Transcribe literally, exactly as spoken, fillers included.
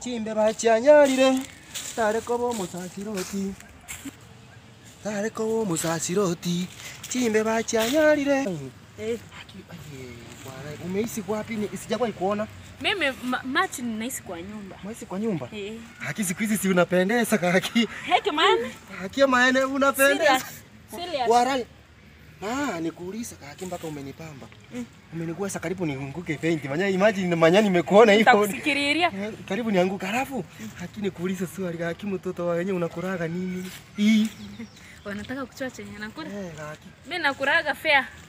Chimbe bachanyarire tare kobo musasiroti. Tare kobo musasiroti. Chimbe bachanyarire. Eh. Bwana, umeishi wapi? Ni sijawahi kuona. Mimi machi ninaishi kwa nyumba. Umeishi kwa nyumba? Eh. Haki siku hizi si unapendeza kaki. Heki maana? Haki maana unapendeza. Serious. Warai. Ah, nikuuliza kaki mpaka umenipamba. Mm. Umenigusa karibu nianguke faint. Manya imagine manya nimekuona hivyo. Nitakusikiriria. Karibu nianguka halafu. Haki nikuuliza swali kaki mtoto wa wenyewe unakuraga nini? Hii. Wanataka kuchoa chenye nakula? Eh, kaki. Mimi nakuraga fair.